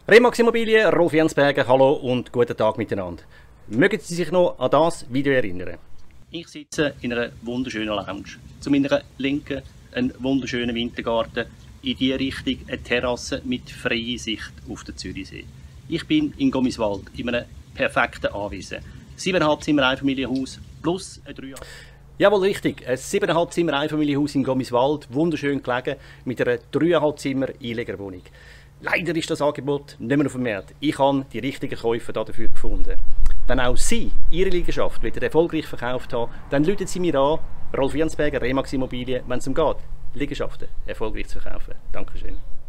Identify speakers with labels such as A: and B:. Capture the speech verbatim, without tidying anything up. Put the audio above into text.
A: Remax Immobilien, Rolf Jensberger, hallo und guten Tag miteinander. Mögen Sie sich noch an das Video erinnern? Ich sitze in einer wunderschönen Lounge. Zu meiner Linken ein wunderschöner Wintergarten, in die Richtung eine Terrasse mit freier Sicht auf den Zürichsee. Ich bin in Gommiswald, in einem perfekten Anwesen. Siebeneinhalb Zimmer Einfamilienhaus plus ein drei. Jawohl, richtig. Ein siebeneinhalb Zimmer Einfamilienhaus in Gommiswald, wunderschön gelegen, mit einer dreieinhalb Zimmer Einlegerwohnung. Leider ist das Angebot nicht mehr auf dem Markt. Ich habe die richtigen Käufer dafür gefunden. Wenn auch Sie Ihre Liegenschaft wieder erfolgreich verkauft haben, dann rufen Sie mir an, Rolf Jensberger, Remax Immobilien, wenn es um geht, Liegenschaften erfolgreich zu verkaufen. Dankeschön.